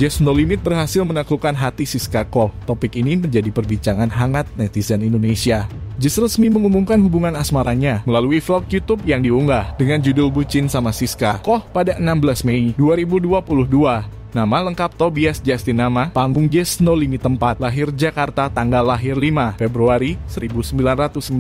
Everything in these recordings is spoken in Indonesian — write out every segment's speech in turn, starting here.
Jazz No Limit berhasil menaklukkan hati Siska Koh. Topik ini menjadi perbincangan hangat netizen Indonesia. Jazz resmi mengumumkan hubungan asmaranya melalui vlog YouTube yang diunggah dengan judul Bucin sama Siska Koh pada 16 Mei 2022. Nama lengkap Tobias Justinama, panggung Jazz No Limit tempat lahir Jakarta, tanggal lahir 5 Februari 1996,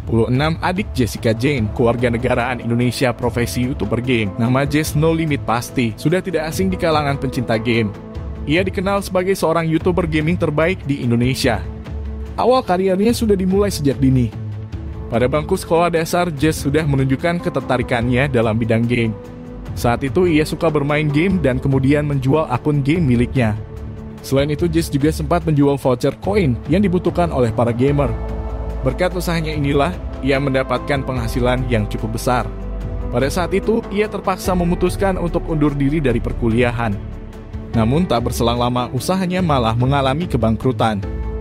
adik Jessica Jane, kewarganegaraan Indonesia, profesi YouTuber game. Nama Jazz No Limit pasti sudah tidak asing di kalangan pencinta game. Ia dikenal sebagai seorang YouTuber gaming terbaik di Indonesia. Awal karirnya sudah dimulai sejak dini. Pada bangku sekolah dasar, Jazz sudah menunjukkan ketertarikannya dalam bidang game. Saat itu ia suka bermain game dan kemudian menjual akun game miliknya. Selain itu, Jazz juga sempat menjual voucher koin yang dibutuhkan oleh para gamer. Berkat usahanya inilah, ia mendapatkan penghasilan yang cukup besar. Pada saat itu, ia terpaksa memutuskan untuk undur diri dari perkuliahan. Namun tak berselang lama, usahanya malah mengalami kebangkrutan.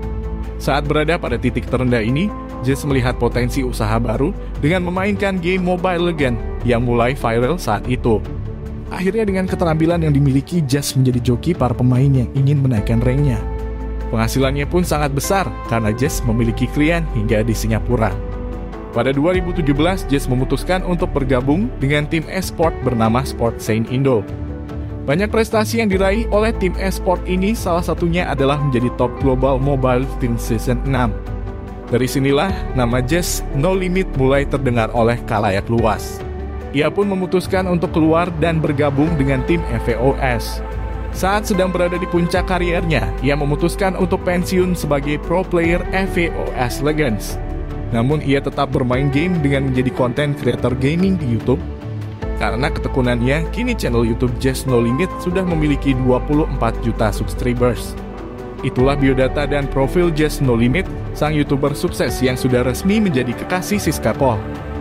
Saat berada pada titik terendah ini, Jazz melihat potensi usaha baru dengan memainkan game Mobile Legends yang mulai viral saat itu. Akhirnya dengan keterampilan yang dimiliki, Jazz menjadi joki para pemain yang ingin menaikkan ranknya. Penghasilannya pun sangat besar karena Jazz memiliki klien hingga di Singapura. Pada 2017, Jazz memutuskan untuk bergabung dengan tim e-sport bernama Sport Saint Indo. Banyak prestasi yang diraih oleh tim e-sport ini, salah satunya adalah menjadi top global mobile Team Season 6. Dari sinilah nama Jazz No Limit mulai terdengar oleh khalayak luas. Ia pun memutuskan untuk keluar dan bergabung dengan tim EVOS. Saat sedang berada di puncak karirnya, ia memutuskan untuk pensiun sebagai pro player EVOS Legends. Namun ia tetap bermain game dengan menjadi konten creator gaming di YouTube. Karena ketekunannya, kini channel YouTube Jazz No Limit sudah memiliki 24 juta subscribers. Itulah biodata dan profil Jazz No Limit, sang YouTuber sukses yang sudah resmi menjadi kekasih Siska Koh.